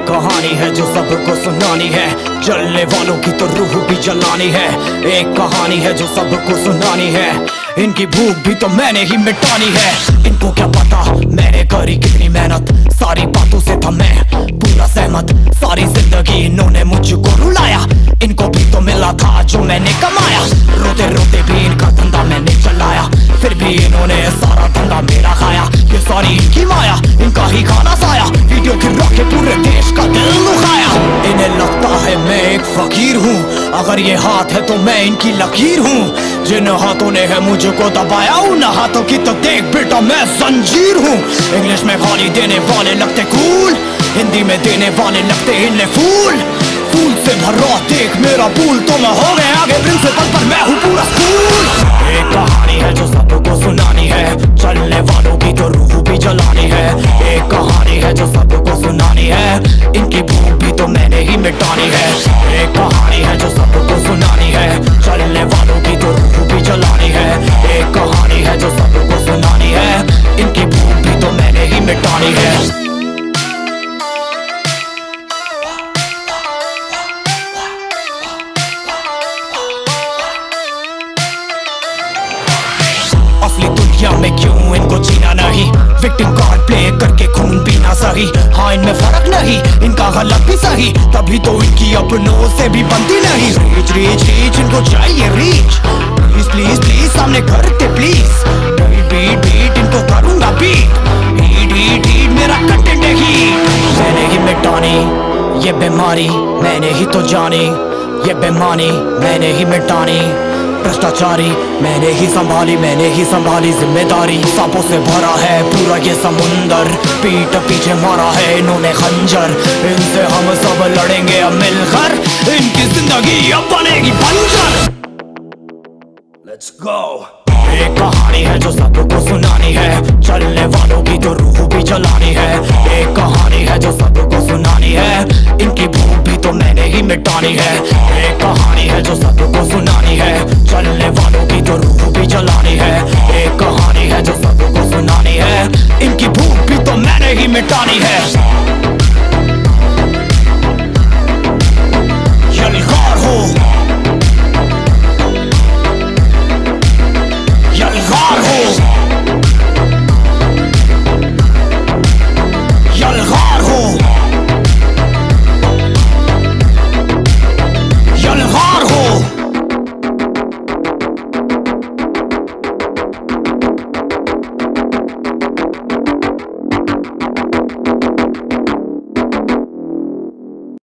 कहानी है जो सबको सुनानी है, जलने वालों की तो रूह भी जलानी है। एक कहानी है जो सबको सुनानी है, इनकी भूख भी तो मैंने ही मिटानी है। इनको क्या पता मैंने करी कितनी मेहनत, सारी बातों से था मैं पूरा सहमत। सारी जिंदगी इन्होंने मुझको रुलाया, इनको भी तो मिला था जो मैंने कमाया। रोते रोते भी इनका धंधा मैंने चलाया, फिर भी इन्होंने सारा धंधा मेरा खाया। ये सारी इनकी माया, इनका ही खाना साया, वीडियो गिरा के पूरे देश का दिल दुखाया। इन्हें लगता है मैं एक फकीर हूँ, अगर ये हाथ है तो मैं इनकी लकीर हूँ। जिन हाथों ने है मुझको दबाया, उन हाथों की तो देख बेटा मैं जंजीर हूँ। इंग्लिश में गाली देने वाले लगते कूल, हिंदी में देने वाले लगते इन्हें फूल। फूल से भरा देख मेरा पूल, तो मैं हो गया आगे प्रिंसिपल पर मैं हूँ पूरा स्कूल। एक कहानी है जो सबको सुनानी है, चलने वालों की तो रूह भी जलानी है। एक कहानी है जो सबको सुनानी है, इनकी भूख भी तो मैंने ही मिटानी है। एक कहानी है जो सबको सुनानी है, चलने वालों की तो रूह भी जलानी है। एक कहानी है जो सबको सुनानी है, इनकी भूख भी तो मैंने ही मिटानी है। असली दुनिया में क्यों इनको जीना नहीं, विक्टिम कार्ड प्ले करके खून पीना सही। हाँ इनमें फर्क नहीं, इनका गलत भी सही, तभी तो इनकी अपनों से भी बनती नहीं। रीच रीच रीच इनको चाहिए रीच, प्लीज प्लीज प्लीज सामने करते प्लीज। बीट बीट बीट इनको करूंगा बीट, हीट हीट हीट मेरा कंटेंट है हीट। मैंने ही मिटानी ये बीमारी, मैंने ही तो जानी ये बेमानी, मैंने ही मिटानी भ्रष्टाचारी। मैंने ही संभाली जिम्मेदारी। सांपों से भरा है पूरा ये समुंदर, पीठ पीछे मारा है इन्होंने खंजर। इनसे हम सब लड़ेंगे अब मिलकर, इनकी जिंदगी अब बनेगी बंजर। Let's go। एक कहानी है जो सबको सुनानी है, चलने वालों की तो रूह भी जलानी है। एक कहानी है जो सबको सुनानी है, इनकी भूख भी तो मैंने ही मिटानी है। एक कहानी है जो सबको सुनानी है, चलने वालों की तो रूह भी जलानी है। एक कहानी है जो सबको सुनानी है, इनकी भूख भी तो मैंने ही मिटानी है।